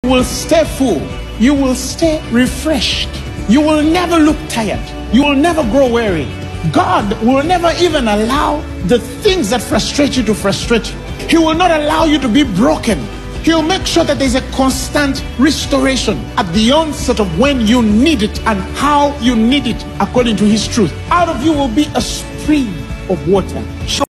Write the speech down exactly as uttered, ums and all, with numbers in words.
You will stay full. You will stay refreshed. You will never look tired. You will never grow weary. God will never even allow the things that frustrate you to frustrate you. He will not allow you to be broken. He'll make sure that there's a constant restoration at the onset of when you need it and how you need it according to His truth. Out of you will be a spring of water.